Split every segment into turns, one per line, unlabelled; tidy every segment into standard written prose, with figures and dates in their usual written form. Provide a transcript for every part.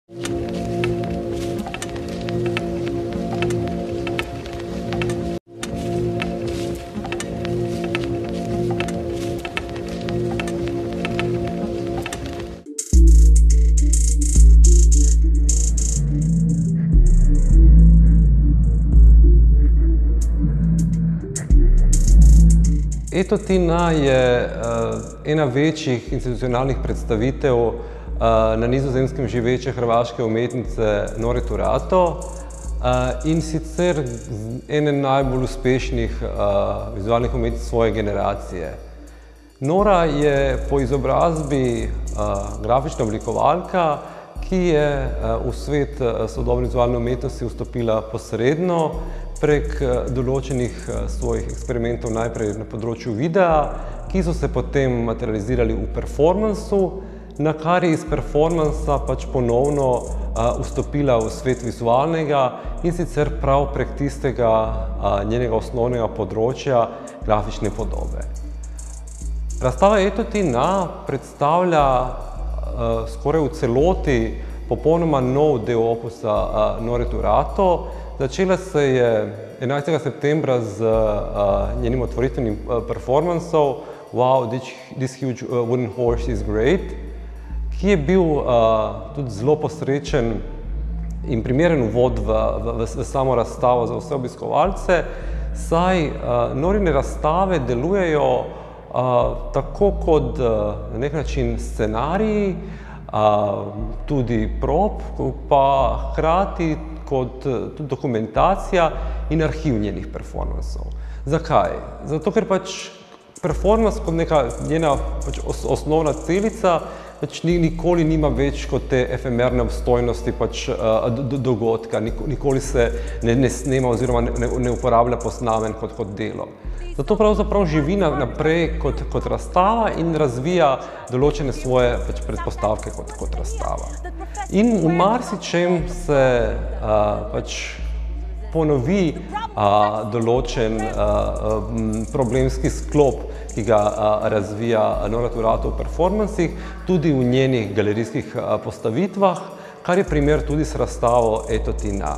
Etotina je ena večjih institucionalnih predstavitev na Nizozemskem živeče hrvaške umetnice Nore Turato in sicer ene najbolj uspešnih vizualnih umetnic svoje generacije. Nora je po izobrazbi grafična oblikovalka, ki je v svet sodobne vizualne umetnosti vstopila posredno prek določenih svojih eksperimentov najprej na področju videa, ki so se potem materializirali v performansu, na kar je iz performansa pač ponovno vstopila v svet vizualnega in sicer prav prek tistega njenega osnovnega področja grafične podobe. Razstava Etotina predstavlja skoraj v celoti popolnoma nov del opusa Nore Turato. Začela se je 11. septembra z njenim otvoritvenim performansom Wow, this huge wooden horse is great, ki je bil tudi zelo posrečen in primeren uvod v samo razstavo za vse obiskovalce, saj Norine razstave delujejo tako kot na nek način scenariji, tudi prop, pa hkrati kot tudi dokumentacija in arhiv njenih performansov. Zakaj? Zato, ker pač performans kot neka njena osnovna celica nikoli nima več kot te efemerne obstojnosti dogodka, nikoli se ne snema oziroma ne uporablja posnamen kot delo. Zato pravzaprav živi naprej kot razstava in razvija določene svoje predpostavke kot razstava. In v marsičem se ponovi določen problemski sklop, ki ga razvija Nora Turato v performansih, tudi v njenih galerijskih postavitvah, kar je primer tudi s razstavo Etotina.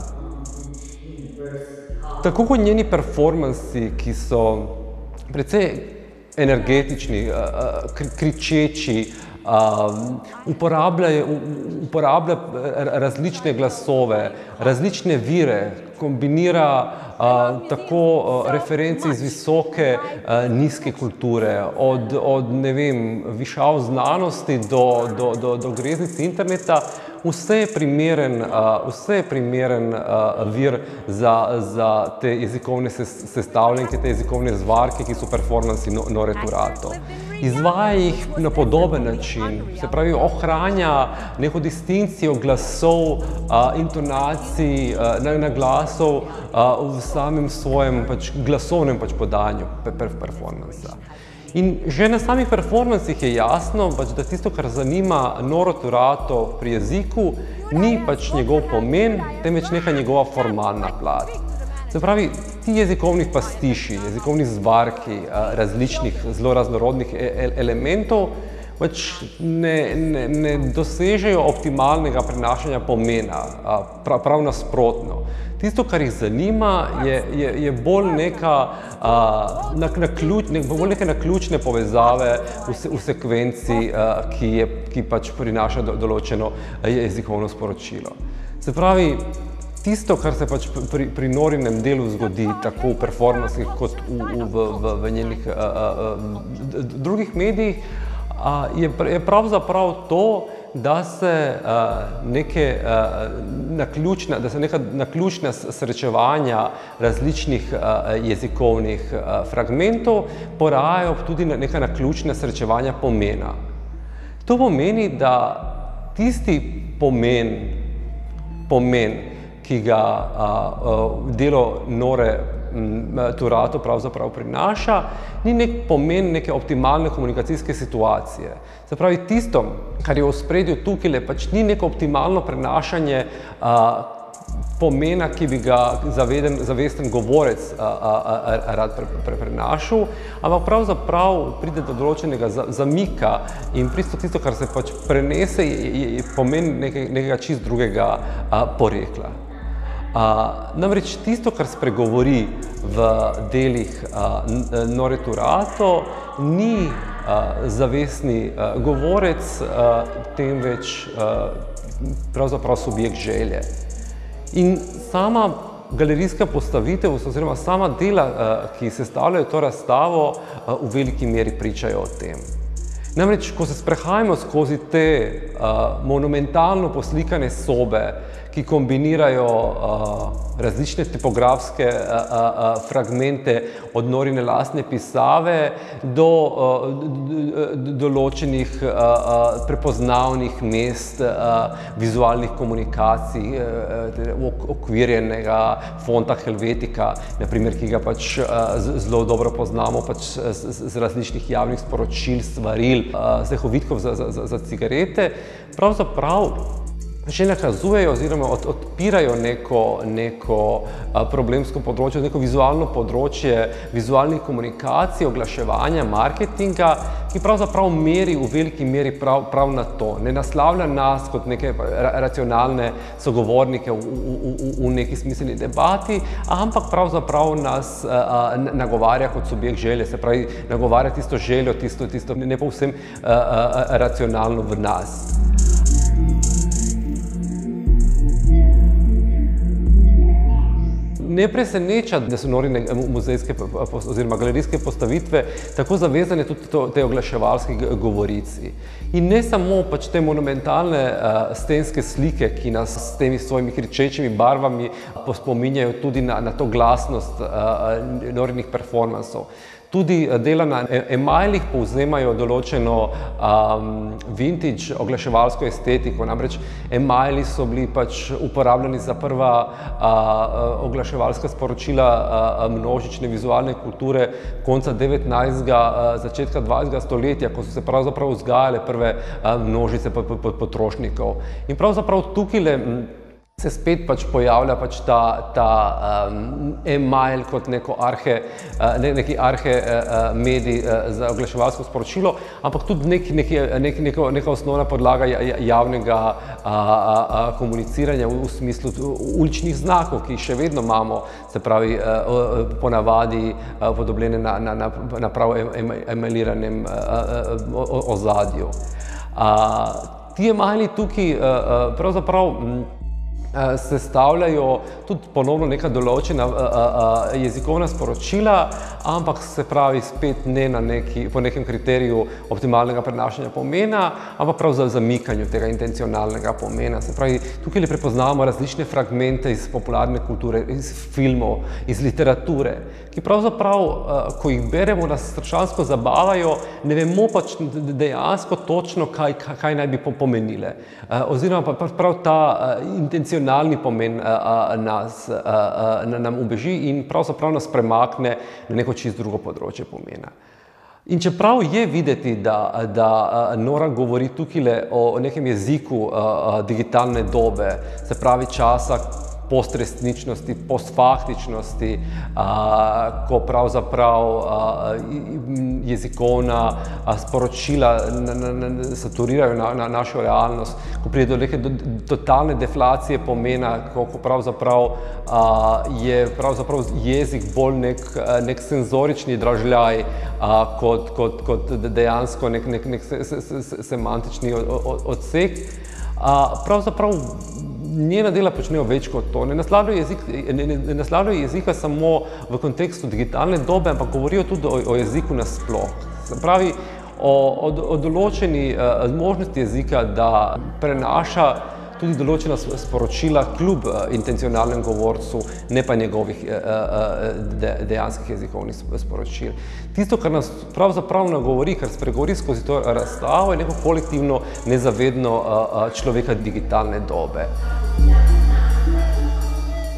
Tako kot njeni performansi, ki so precej energetični, kričeči, uporablja različne glasove, različne vire, kombinira tako reference iz visoke, nizke kulture, od ne vem, višav znanosti do greznic interneta. Vse je primeren vir za te jezikovne sestavljenke, te jezikovne zvarke, ki so performansi Nore Turato. Izvaja jih na podoben način, se pravi, ohranja neko distinkcijo glasov, intonacij, naglasov v samem svojem glasovnem podanju performansa. In že na samih performansih je jasno, da tisto, kar zanima Noro Turato pri jeziku, ni njegov pomen, temveč neka njegova formalna plat. Se pravi, ti jezikovnih pastiši, jezikovni zvarki različnih, zelo raznorodnih elementov ne dosežejo optimalnega prenašanja pomena, prav nasprotno. Tisto, kar jih zanima, je bolj neke naključne povezave v sekvenci, ki prinaša določeno jezikovno sporočilo. Se pravi, tisto, kar se pri Norinem delu zgodi, tako v performansih kot v njenih drugih medijih, je pravzaprav to, da se neka naključna srečevanja različnih jezikovnih fragmentov porajajo tudi neka naključna srečevanja pomena. To pomeni, da tisti pomen, ki ga delo Nore Turato pravzaprav prinaša, ni nek pomen neke optimalne komunikacijske situacije. Se pravi, tisto, kar je v ospredju tukaj, ni neko optimalno prenašanje pomena, ki bi ga zavesten govorec rad prenašal, ampak pravzaprav pride do določenega zamika in tisto, kar se pač prenese, pomeni nekega čist drugega porekla. Namreč tisto, kar spregovori v delih Noreturato, ni zavestni govorec, temveč pravzaprav subjekt želje. In sama galerijska postavitev oziroma sama dela, ki sestavljajo to razstavo, v veliki meri pričajo o tem. Namreč, ko se sprehajamo skozi te monumentalno poslikane sobe, ki kombinirajo različne tipografske fragmente od Norine lastne pisave do določenih prepoznavnih mest, vizualnih komunikacij, okvirjenega fonta Helvetika, naprimer, ki ga pač zelo dobro poznamo pač z različnih javnih sporočil, svaril, zehovitkov za cigarete, pravzaprav že nakazujejo oziroma odpirajo neko problemsko področje, neko vizualno področje vizualnih komunikacij, oglaševanja, marketinga, ki pravzaprav meri v veliki meri prav na to. Ne naslavlja nas kot neke racionalne sogovornike v neki smiselni debati, ampak pravzaprav nas nagovarja kot subjekt želje, se pravi, nagovarja tisto željo, tisto ne povsem racionalno v nas. Ne preseneča, da so Norine muzejske oziroma galerijske postavitve tako zavezane tudi te oglaševalski govorici. In ne samo pač te monumentalne stenske slike, ki nas s temi svojimi kričečimi barvami spominjajo tudi na to glasnost Norinih performansov. Tudi dela na emajlih povzemajo določeno vintage oglaševalsko estetiko, namreč emajli so bili pač uporabljeni za prva oglaševalska sporočila množične vizualne kulture konca 19. začetka 20. stoletja, ko so se pravzaprav vzgajale prve množice potrošnikov. In pravzaprav tukajle se spet pač pojavlja pač ta emajl kot neki medij za oglaševalsko sporočilo, ampak tudi neka osnovna podlaga javnega komuniciranja v smislu uličnih znakov, ki jih še vedno imamo, se pravi ponavadi podobljene na prav emajliranem ozadju. Ti emajli tukaj pravzaprav sestavljajo tudi ponovno neka določena jezikovna sporočila, ampak se pravi spet ne po nekem kriteriju optimalnega prenašanja pomena, ampak prav za zamikanju tega intencionalnega pomena. Se pravi, tukaj prepoznavamo različne fragmente iz popularne kulture, iz filmov, iz literature, ki pravzaprav, ko jih beremo, nas strašansko zabavajo, ne vemo pač dejansko točno, kaj naj bi pomenile. Oziroma prav ta intencionalni pomen nam ubeži in pravzaprav nas premakne na neko čisto drugo področje pomena. In čeprav je videti, da Nora govori tukajle o nekem jeziku digitalne dobe, se pravi časa postresničnosti, postfaktičnosti, ko pravzaprav jezikovna sporočila saturirajo na našo realnost, ko pride do neke totalne deflacije pomena, ko pravzaprav je jezik bolj nek senzorični dražljaj kot dejansko nek semantični odsek. Pravzaprav njena dela počnejo več kot to. Ne naslavljajo jezika samo v kontekstu digitalne dobe, ampak govorijo tudi o jeziku nasploh. Se pravi, o določeni možnosti jezika, da prenaša tudi določena sporočila kljub intencionalnem govorcu, ne pa njegovih dejanskih jezikovnih sporočil. Tisto, kar nas pravzaprav nagovori, kar spregovori skozi to razstavo, je neko kolektivno nezavedno človeka digitalne dobe.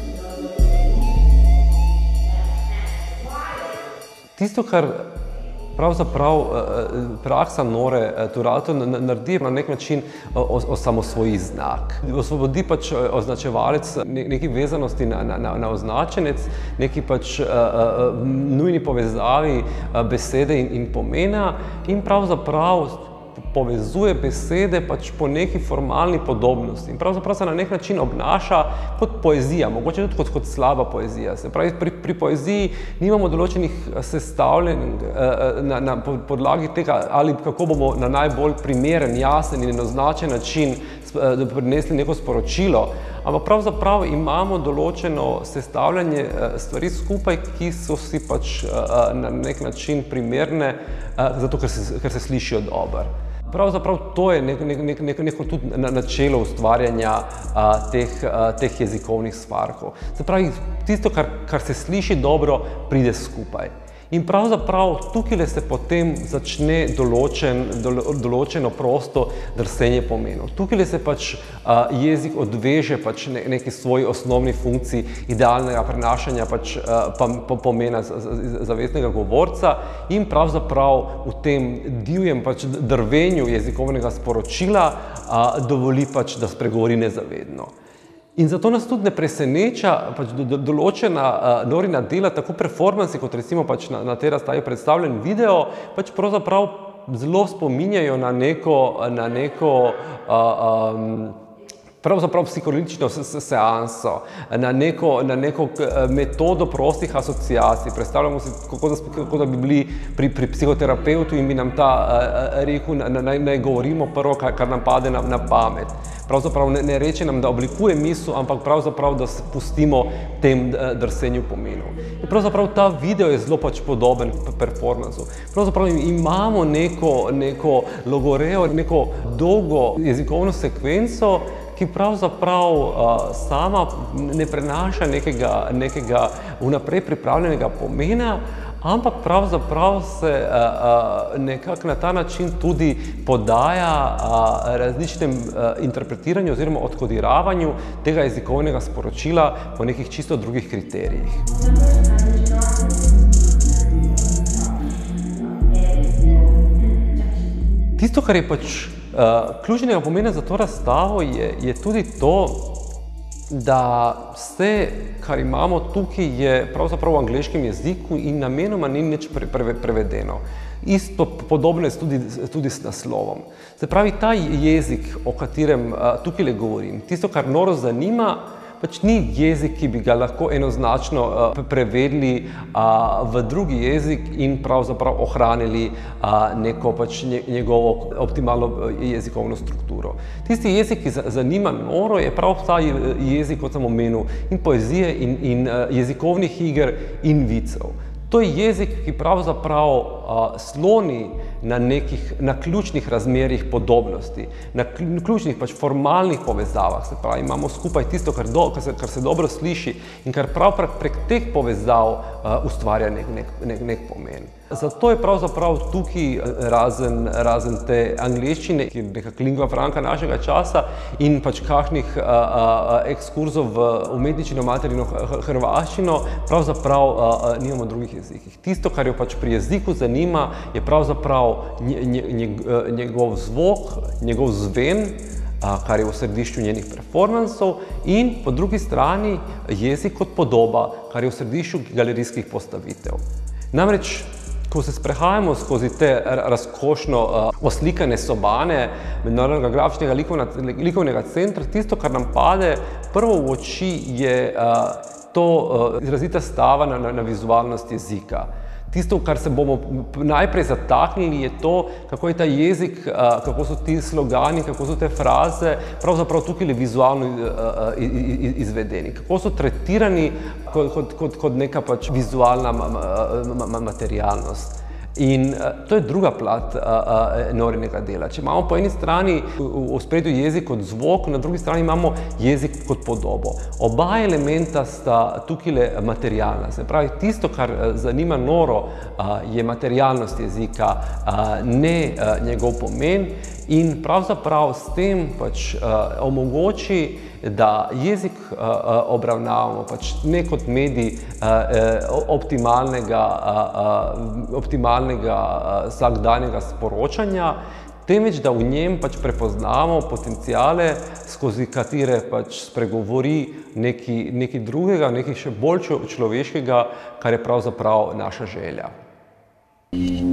Tisto, kar pravzaprav praksa Nore Turato naredi na nek način osamosvoji znak. Osvobodi pač označevalec neki vezanosti na označenec, neki pač nujni povezavi besede in pomena in pravzaprav povezuje besede pač po neki formalni podobnosti. In pravzaprav se na nek način obnaša kot poezija, mogoče tudi kot slaba poezija. Se pravi, pri poeziji nimamo določenih sestavljen na podlagi tega, ali kako bomo na najbolj primeren, jasen in enoznačen način prinesli neko sporočilo, ampak pravzaprav imamo določeno sestavljanje stvari skupaj, ki so si pač na nek način primerne, zato ker se slišijo dobro. Pravzaprav to je neko tudi načelo ustvarjanja teh jezikovnih svarkov. Se pravi, tisto, kar se sliši dobro, pride skupaj. In pravzaprav tukaj se potem začne določeno prosto drsenje pomenov. Tukaj se pač jezik odveže pač neki svoji osnovni funkciji idealnega prenašanja pač pomena zavestnega govorca in pravzaprav v tem divjem pač drvenju jezikovnega sporočila dovoli pač, da spregovori nezavedno. In zato nas tudi ne preseneča pač določena Norina dela, tako performansi, kot recimo pač na tej razstavi predstavljen video, pač pravzaprav zelo spominjajo na neko pravzaprav psihoanalitično seanso, na neko metodo prostih asociacij. Predstavljamo si, kako da bi bili pri psihoterapeutu in bi nam ta rekel, naj govorimo prvo, kar nam pade na pamet. Pravzaprav ne reče nam, da oblikuje misel, ampak pravzaprav, da se pustimo tem drsenju pomenov. In pravzaprav ta video je zelo pač podoben performansu. Pravzaprav imamo neko logoreo, neko dolgo jezikovno sekvenco, ki pravzaprav sama ne prenaša nekega vnaprej pripravljenega pomena, ampak pravzaprav se nekako na ta način tudi podaja različnem interpretiranju oziroma odkodiravanju tega jezikovnega sporočila po nekih čisto drugih kriterijih. Tisto, kar je pač ključnega pomena za to razstavo, je tudi to, da vse, kar imamo tukaj, je pravzaprav v angleškem jeziku in namenoma ni nič prevedeno. Isto podobno je tudi s naslovom. Se pravi, ta jezik, o katerem tukaj govorim, tisto, kar Noro zanima, pač ni jezik, ki bi ga lahko enoznačno prevedli v drugi jezik in pravzaprav ohranili neko pač njegovo optimalno jezikovno strukturo. Tisti jezik, ki zanima Noro, je prav ta jezik, kot sem omenil, in poezije in jezikovnih iger in vicev. To je jezik, ki pravzaprav sloni na ključnih razmerjih podobnosti, na ključnih pač formalnih povezavah. Se pravi, imamo skupaj tisto, kar se dobro sliši in kar prav prek teh povezav ustvarja nek pomen. Zato je pravzaprav tukaj razen te angleščine, ki je nekak lingua franca našega časa in pač kakšnih ekskurzov v umetničino materino hrvaščino, pravzaprav nimamo drugih jezikih. Tisto, kar jo pač pri jeziku zanima, je pravzaprav njegov zvok, njegov zven, kar je v središču njenih performansov in po drugi strani jezik kot podoba, kar je v središču galerijskih postavitev. Namreč, ko se sprehajamo skozi te razkošno oslikane sobane Mednarodnega grafičnega likovnega centra, tisto, kar nam pade prvo v oči, je to izrazita stava na vizualnost jezika. Tisto, kar se bomo najprej zataknili, je to, kako je ta jezik, kako so ti slogani, kako so te fraze pravzaprav tukaj vizualno izvedeni, kako so tretirani kot neka pač vizualna materialnost. In to je druga plat Norinega dela. Če imamo po eni strani v ospredju jezik kot zvok, na drugi strani imamo jezik kot podobo. Oba elementa sta tukaj materialna. Se pravi, tisto, kar zanima Noro, je materialnost jezika, ne njegov pomen. in pravzaprav s tem pač omogoči, da jezik obravnavamo pač ne kot medij optimalnega vsakdanjega sporočanja, temveč da v njem pač prepoznamo potenciale, skozi katere pač spregovori nekaj drugega, nekaj še bolj človeškega, kar je pravzaprav naša želja.